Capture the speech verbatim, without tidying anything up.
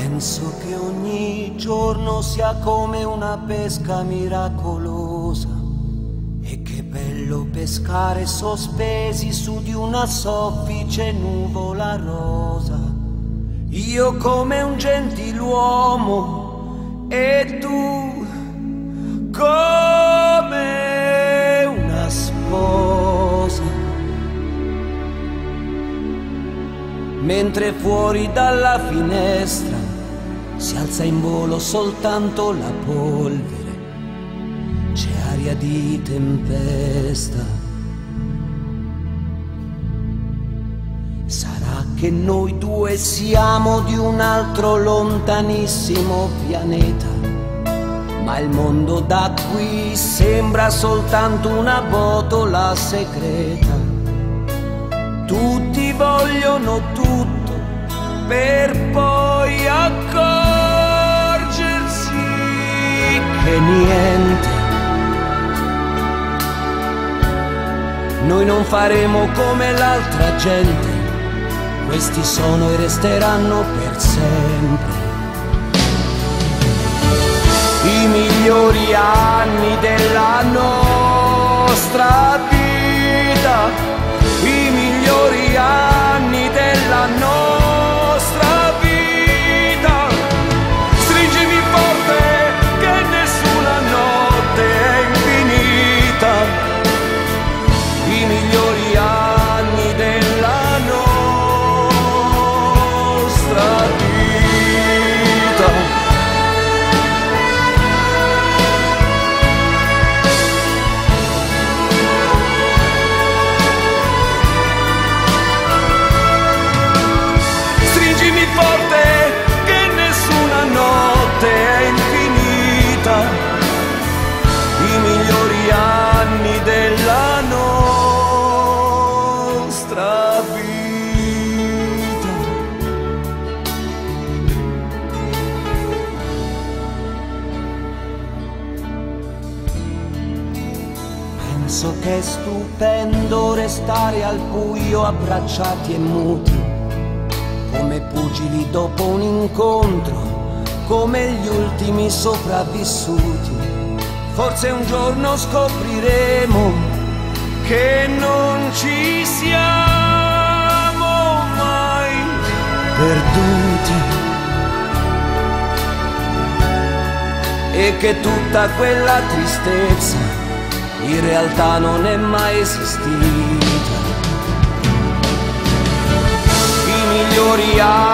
Penso che ogni giorno sia come una pesca miracolosa, e che bello pescare sospesi su di una soffice nuvola rosa. Io come un gentiluomo e tu come una sposa, mentre fuori dalla finestra si alza in volo soltanto la polvere, c'è aria di tempesta. Sarà che noi due siamo di un altro lontanissimo pianeta, ma il mondo da qui sembra soltanto una botola segreta. Tutti vogliono tutto per poi accorgersi che niente. Noi non faremo come l'altra gente, questi sono e resteranno per sempre i migliori anni della nostra vita, i migliori anni della nostra vita. Stringimi forte che nessuna notte è infinita, i migliori anni della nostra vita. I migliori anni della nostra vita. Penso che è stupendo restare al buio abbracciati e muti, come pugili dopo un incontro, come gli ultimi sopravvissuti. Forse un giorno scopriremo che non ci siamo mai perduti, e che tutta quella tristezza in realtà non è mai esistita. I migliori anni